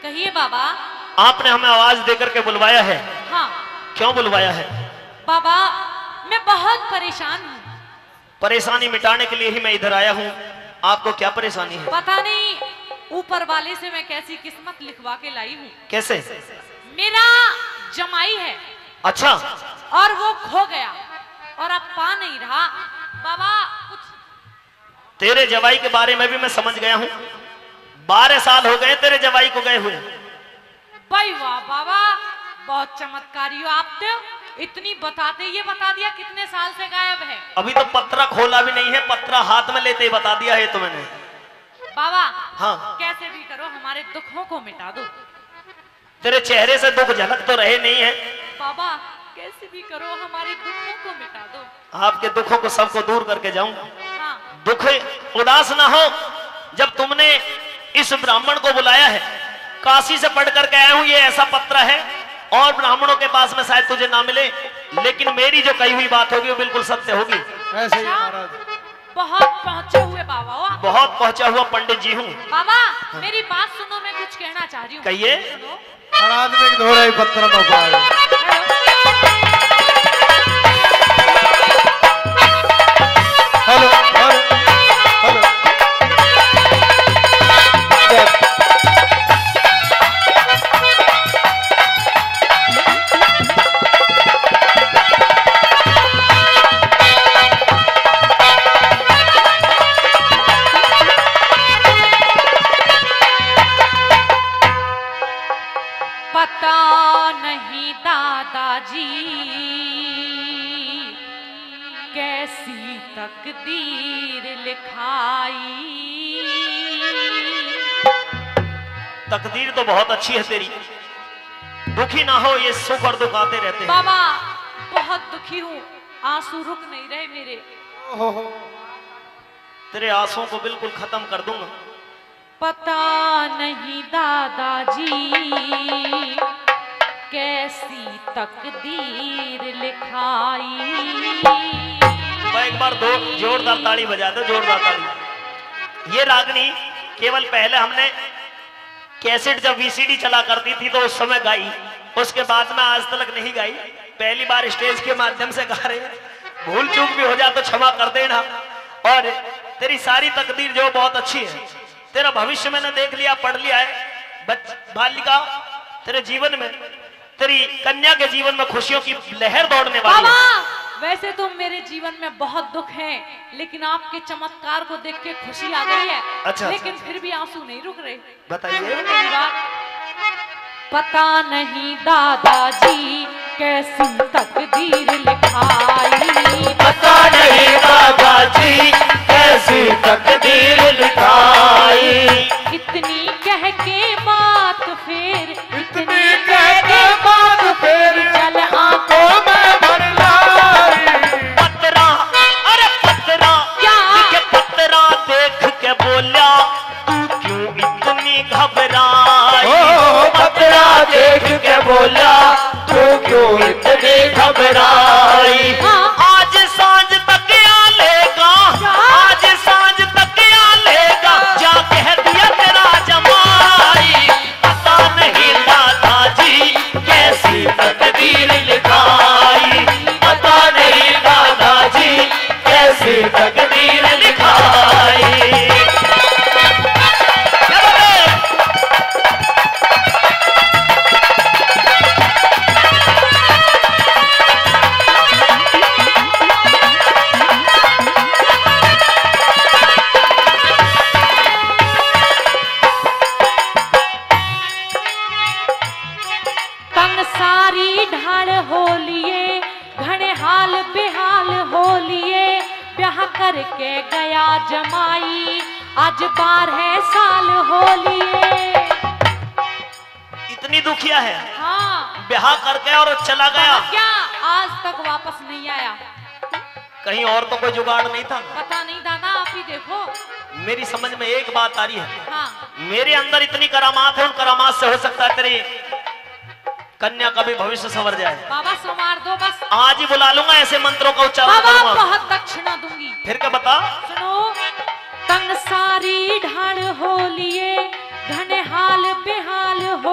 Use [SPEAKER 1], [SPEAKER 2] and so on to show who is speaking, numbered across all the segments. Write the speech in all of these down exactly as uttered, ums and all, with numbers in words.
[SPEAKER 1] कहिए बाबा।
[SPEAKER 2] आपने हमें आवाज देकर के बुलवाया है।
[SPEAKER 1] हाँ।
[SPEAKER 2] क्यों बुलवाया है?
[SPEAKER 1] बाबा मैं बहुत परेशान हूँ।
[SPEAKER 2] परेशानी मिटाने के लिए ही मैं इधर आया हूँ। आपको क्या परेशानी है?
[SPEAKER 1] पता नहीं ऊपर वाले से मैं कैसी किस्मत लिखवा के लाई हूँ।
[SPEAKER 2] कैसे?
[SPEAKER 1] मेरा जमाई है।
[SPEAKER 2] अच्छा।
[SPEAKER 1] और वो खो गया और अब पा नहीं रहा। बाबा कुछ।
[SPEAKER 2] तेरे जवाई के बारे में भी मैं समझ गया हूँ। बारह साल हो गए तेरे जवाई को गए हुए।
[SPEAKER 1] भाई वाह बाबा, बहुत चमत्कारी हो आप तो। इतनी बताते ये बता दिया कितने साल से गायब है।
[SPEAKER 2] अभी तो पत्रा खोला भी नहीं है, पत्रा हाथ में लेते ही बता दिया है तो मैंने।
[SPEAKER 1] बाबा
[SPEAKER 2] हाँ।
[SPEAKER 1] कैसे भी करो हमारे दुखों को मिटा दो।
[SPEAKER 2] तेरे चेहरे से दुख झलक तो रहे नहीं है।
[SPEAKER 1] बाबा कैसे भी करो हमारे दुखों को मिटा दो।
[SPEAKER 2] आपके दुखों को सबको दूर करके जाऊं।
[SPEAKER 1] हाँ।
[SPEAKER 2] दुख उदास ना हो। जब तुमने इस ब्राह्मण को बुलाया है, काशी से पढ़ करके आया हूं, ये ऐसा पत्र है और ब्राह्मणों के पास में शायद तुझे ना मिले, लेकिन मेरी जो कही हुई बात होगी वो बिल्कुल सत्य होगी।
[SPEAKER 3] ऐसे ही महाराज।
[SPEAKER 1] बहुत पहुंचे हुए बाबा हो।
[SPEAKER 2] बहुत पहुंचा हुआ पंडित जी हूँ।
[SPEAKER 1] बाबा मेरी बात सुनो, मैं कुछ कहना चाह रही हूँ।
[SPEAKER 2] कहिए।
[SPEAKER 3] महाराज में धोरा ही पत्थर न पाए। Hello hello hello.
[SPEAKER 1] पता नहीं दादाजी कैसी तकदीर लिखाई।
[SPEAKER 2] तकदीर तो बहुत अच्छी है तेरी। दुखी ना हो, ये सुख और दुख आते रहते हैं।
[SPEAKER 1] बाबा बहुत दुखी हूँ, आंसू रुक नहीं रहे मेरे।
[SPEAKER 2] तेरे आंसुओं को बिल्कुल खत्म कर दूंगा।
[SPEAKER 1] पता नहीं दादाजी कैसी तकदीर लिखाई।
[SPEAKER 2] तो एक बार दो जोरदार ताली बजा दो, जोरदार ताली। ये रागनी केवल पहले हमने कैसेट जब वीसीडी चला करती थी तो उस समय गाई, उसके बाद में आज तक नहीं गाई। पहली बार स्टेज के माध्यम से गा रहे हैं। भूल चूक भी हो जाए तो क्षमा कर देना। और तेरी सारी तकदीर जो बहुत अच्छी है। तेरा भविष्य मैंने देख लिया, पढ़ लिया है। बच बालिका तेरे जीवन में, तेरी कन्या के जीवन में खुशियों की लहर दौड़ने वाली है।
[SPEAKER 1] वैसे तो मेरे जीवन में बहुत दुख है, लेकिन आपके चमत्कार को देख के खुशी आ गई है।
[SPEAKER 2] अच्छा,
[SPEAKER 1] लेकिन
[SPEAKER 2] अच्छा।
[SPEAKER 1] फिर भी आंसू नहीं रुक रहे।
[SPEAKER 2] बताइए।
[SPEAKER 1] पता नहीं दादाजी कैसी तकदीर लिखाई।
[SPEAKER 4] पता नहीं दादाजी कैसी तकदीर लिखाई।
[SPEAKER 1] इतनी कह के बात फिर,
[SPEAKER 4] इतनी कह के बात फिर
[SPEAKER 1] चल आंखों
[SPEAKER 4] में भर लाई।
[SPEAKER 2] पतरा, अरे पतरा
[SPEAKER 1] क्या?
[SPEAKER 2] के पतरा देख के बोला तू क्यों इतनी घबराई।
[SPEAKER 4] ओ पतरा देख के बोला तू क्यों इतनी घबराई।
[SPEAKER 2] आज सांझ तक आ लेगा, आज सांझ तक आ लेगा, जा कह दिया तेरा जमाई। पता नहीं दादाजी
[SPEAKER 4] कैसी तकदीर लिखाई। पता नहीं दादाजी कैसी तकदीर लिखाई।
[SPEAKER 1] तंग सारी ढाल हो लिए, घने हाल बेहाल हो लिए, ब्याह करके गया जमाई, आज बारह साल हो लिए।
[SPEAKER 2] इतनी दुखिया है।
[SPEAKER 1] हाँ।
[SPEAKER 2] ब्याह करके और चला गया।
[SPEAKER 1] क्या आज तक वापस नहीं आया?
[SPEAKER 2] कहीं और तो कोई जुगाड़ नहीं था?
[SPEAKER 1] पता नहीं दादा, आप ही देखो।
[SPEAKER 2] मेरी समझ में एक बात आ रही है।
[SPEAKER 1] हाँ।
[SPEAKER 2] मेरे अंदर इतनी करामात है, उन करामात से हो सकता है तेरी कन्या का भी भविष्य संवर जाए।
[SPEAKER 1] बाबा संवार दो बस।
[SPEAKER 2] आज ही बुला लूंगा, ऐसे मंत्रों का उच्चारण
[SPEAKER 1] बाबा
[SPEAKER 2] करूंगा।
[SPEAKER 1] बहुत दक्षिणा दूंगी।
[SPEAKER 2] फिर क्या बता?
[SPEAKER 1] सुनो। तंग सारी ढाल हो लिए, घने हाल बेहाल हो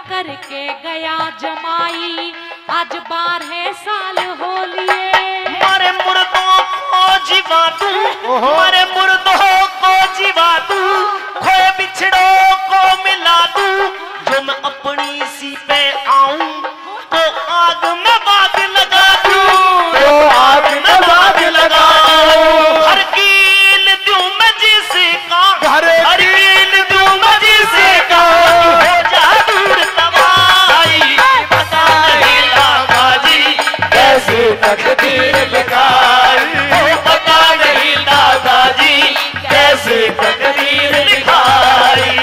[SPEAKER 1] करके गया जमाई, आज बारह साल हो लिए।
[SPEAKER 2] मारे मुर्दों को जीवा तू, मारे मुर्दों को जीवा तू, खोए बिछड़ों को मिला तू। जो मैं अपनी सी पे आऊं तो आग में बाग लगा दूं,
[SPEAKER 4] तो आग में बाग लगाऊं।
[SPEAKER 2] हर कील दूं मैं जिसका,
[SPEAKER 4] हर
[SPEAKER 2] हर कील दूं मैं जिसका, हो जा दूर तबाही। पता नहीं दादा जी
[SPEAKER 4] कैसी तकदीर लिखाई, ओ पता नहीं दादाजी कैसी तकदीर लिखाई।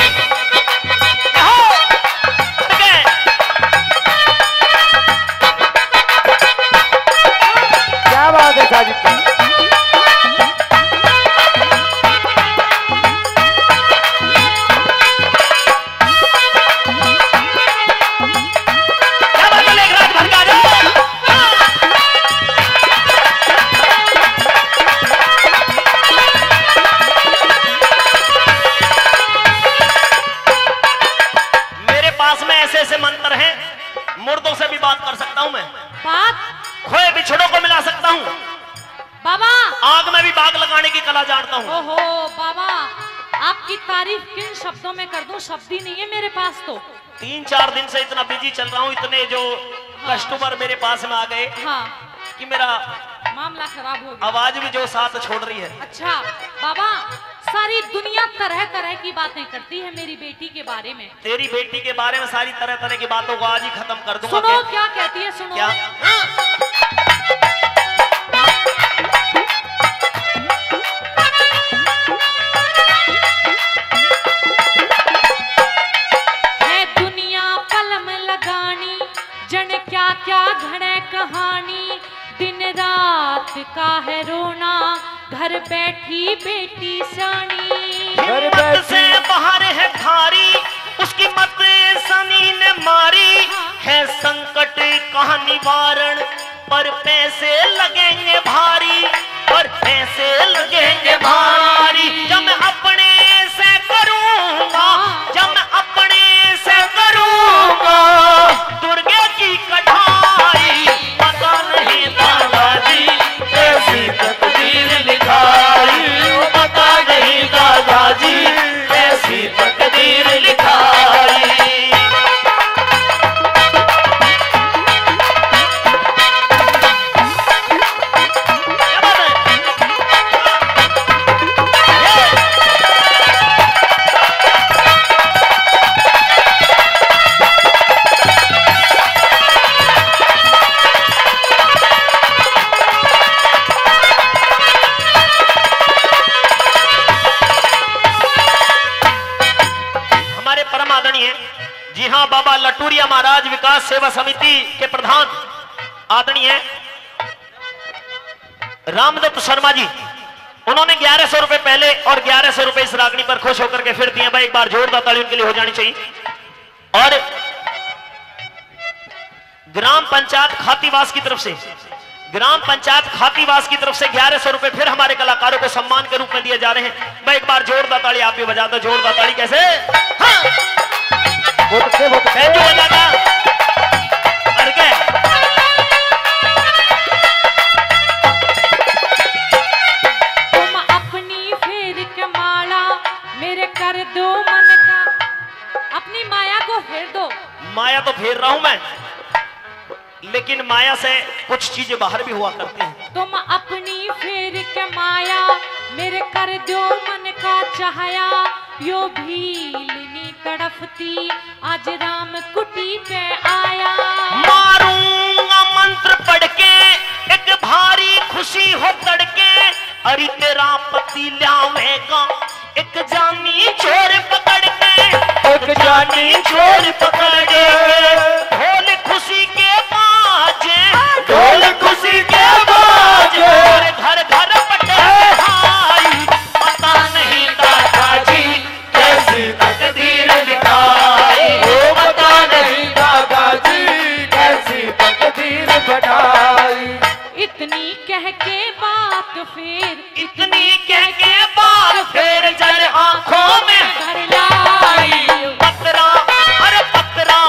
[SPEAKER 4] क्या बात है साजिद की।
[SPEAKER 2] क्या बात है लेखराज भड़का दो। मेरे पास में ऐसे ऐसे मंत्र हैं, मुर्दों से भी बात कर सकता हूं मैं,
[SPEAKER 1] बात
[SPEAKER 2] खोए बिछड़ों को मिला सकता हूं,
[SPEAKER 1] बाबा।
[SPEAKER 2] आग में भी बाग लगाने की कला जानता हूं।
[SPEAKER 1] ओहो बाबा, आपकी तारीफ किन शब्दों में कर दूं, शब्द ही नहीं है मेरे पास तो।
[SPEAKER 2] तीन चार दिन से इतना बिजी चल रहा हूं, इतने जो कस्टमर मेरे पास में आ गए
[SPEAKER 1] हाँ,
[SPEAKER 2] कि मेरा
[SPEAKER 1] मामला खराब हो गया।
[SPEAKER 2] आवाज भी जो साथ छोड़ रही है।
[SPEAKER 1] अच्छा बाबा, सारी दुनिया तरह तरह की बातें करती है मेरी बेटी के बारे में।
[SPEAKER 2] तेरी बेटी के बारे में सारी तरह तरह की बातों को आज ही खत्म कर दूंगा।
[SPEAKER 1] सुनो क्या कहती है, सुनो।
[SPEAKER 2] क्या?
[SPEAKER 1] है दुनिया कलम लगानी, जन क्या क्या घड़े कहानी। दिन रात का है रोना, घर बैठी बेटी सानी।
[SPEAKER 4] घर
[SPEAKER 2] मत
[SPEAKER 4] बैठी
[SPEAKER 2] से बाहर है भारी, उसकी मत सनी ने मारी। है संकट का निवारण, पर पैसे लगेंगे भारी, पर पैसे लगेंगे भारी। जब मैं अपने से करूंगा, जब मैं अपने से करूंगा दुर्गे की कढ़ाई। पता नहीं दादाजी
[SPEAKER 4] कैसी तकदीर लिखाई, ओ पता नहीं दादाजी कैसी तकदीर लिखाई।
[SPEAKER 2] क्या बात है? हमारे परम आदरणीय, जी हाँ, बाबा लटूरिया महाराज विकास सेवा समिति के प्रधान आदरणीय रामदत्त शर्मा जी, उन्होंने ग्यारह सौ रुपए पहले और ग्यारह सौ रुपए इस रागनी पर खुश होकर के फिर दिए। भाई एक बार जोरदार ताली उनके लिए हो जानी चाहिए। और ग्राम पंचायत खातीवास की तरफ से, ग्राम पंचायत खातीवास की तरफ से ग्यारह सौ रुपए फिर हमारे कलाकारों को सम्मान के रूप में दिए जा रहे हैं। भाई एक बार जोरदार ताली आप भी बजा दो। जोरदार ताली कैसे? हाँ।
[SPEAKER 4] बहुत अच्छे, बहुत अच्छे।
[SPEAKER 2] बैंजो बजाता और क्या?
[SPEAKER 1] तुम अपनी फेर के माला मेरे कर दो मन का, अपनी माया को फेर दो।
[SPEAKER 2] माया तो फेर रहा हूं मैं, लेकिन माया से कुछ चीजें बाहर भी हुआ करती हैं।
[SPEAKER 1] तुम अपनी फेर के माया मेरे कर दो मन का चाहया। यो भीलनी तड़फती आज राम कुटी पे आया।
[SPEAKER 2] मारूंगा मंत्र पढ़ के एक भारी खुशी हो तड़के। अरे तेरा पति लावेगा एक जानी चोर पकड़ के,
[SPEAKER 4] एक जानी चोर पकड़ के।
[SPEAKER 2] ढोल खुशी के बाजे,
[SPEAKER 4] ढोल खुशी के बाजे।
[SPEAKER 2] और घर घर पटेल भाई। पता नहीं
[SPEAKER 4] दादाजी कैसी तकदीर लिखाई, ओ पता नहीं दादाजी कैसी तकदीर बनाई।
[SPEAKER 2] इतनी
[SPEAKER 1] कह के बात फिर
[SPEAKER 2] इतनी कह के बात फिर जल आंखों में
[SPEAKER 1] भर लाई।
[SPEAKER 2] पतरा, अरे पतरा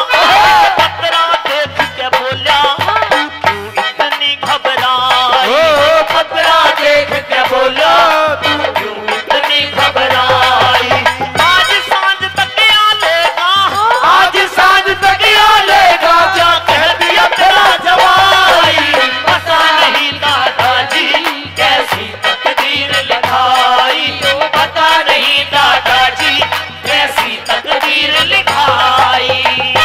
[SPEAKER 2] लिखाई।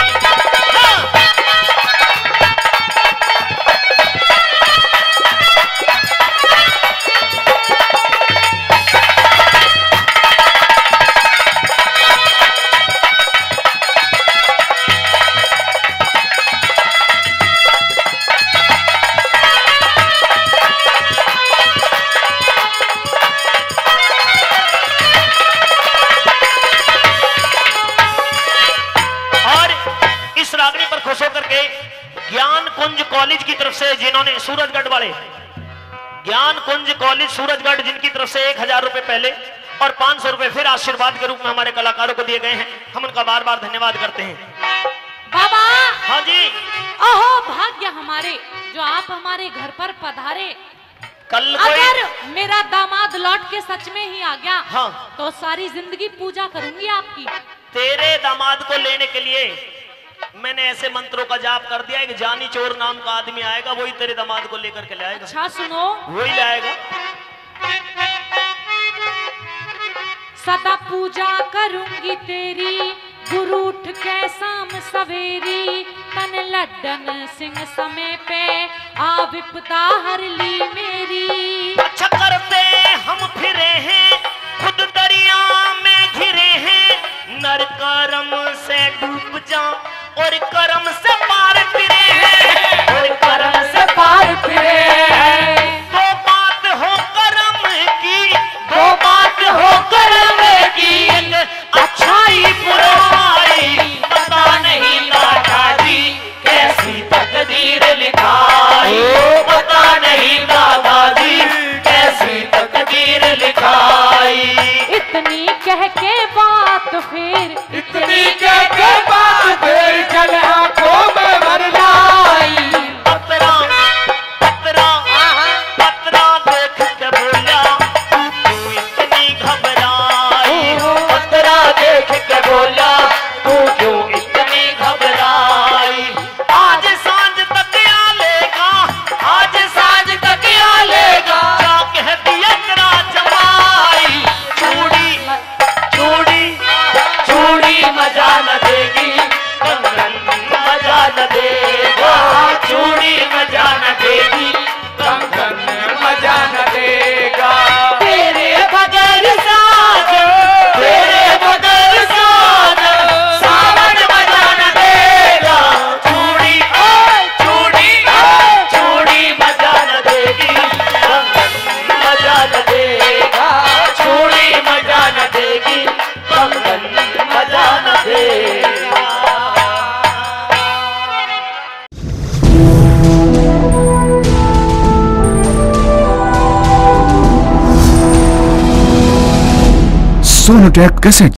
[SPEAKER 2] खुश होकर के ज्ञान कुंज कॉलेज की तरफ से जिन्होंने सूरजगढ़ वाले ज्ञान कुंज कॉलेज सूरजगढ़ जिनकी तरफ से एक हजार रुपए पहले और पांच सौ रुपए फिर आशीर्वाद के रूप में हमारे कलाकारों को दिए गए हैं, हम उनका बार बार धन्यवाद करते हैं।
[SPEAKER 1] बाबा
[SPEAKER 2] हाँ जी।
[SPEAKER 1] अहो भाग्य हमारे जो आप हमारे घर पर पधारे।
[SPEAKER 2] कल
[SPEAKER 1] अगर मेरा दामाद लौट के सच में ही आ गया
[SPEAKER 2] हाँ
[SPEAKER 1] तो सारी जिंदगी पूजा करूंगी आपकी।
[SPEAKER 2] तेरे दामाद को लेने के लिए मैंने ऐसे मंत्रों का जाप कर दिया है कि जानी चोर नाम का आदमी आएगा, वही तेरे दामाद को लेकर के लाएगा।
[SPEAKER 1] अच्छा सुनो,
[SPEAKER 2] वही लाएगा।
[SPEAKER 1] सदा पूजा करूंगी तेरी गुरु उठ के शाम सवेरी, तन लड्डन सिंह समय पे आ विपदा हर ली मेरी।
[SPEAKER 2] अच्छा करते हम फिरे हैं खुद दरिया में घिरे हैं, नर कर्म से डूब जा और कर्म से पार फिरे हैं, और कर्म से पार फिरे हैं। दो बात हो कर्म की, दो बात हो कर्म की, एक अच्छाई बुराई, पता नहीं दादाजी कैसी तकदीर लिखाई, पता नहीं दादाजी कैसी तकदीर लिखाई।
[SPEAKER 1] इतनी कह के बात फिर
[SPEAKER 4] इतनी कह के बात फिर चल आंखों में भर लाई।
[SPEAKER 2] पतरा पतरा पतरा देख के बोला तू क्यों इतनी घबराई, पतरा देख के बोला तू क्यों इतनी घबराई। आज सांझ तक आ लेगा, आज सांझ तक आ लेगा, क्या कह दिया तेरा जमाई। चूड़ी चूड़ी चूड़ी मजा न देगी, कंगन मजा न देगा, चूड़ी मजा न देगी,
[SPEAKER 4] कंगन मजा न देगा।
[SPEAKER 2] तेरे बगैर साज, तेरे बगैर साज, सावन मजा न देगा, चूड़ी चूड़ी चूड़ी मजा न देगी, कंगन मजा न देगा, चूड़ी मजा न देगी, कंगन मजा न देगा।
[SPEAKER 5] Sonotek cassette.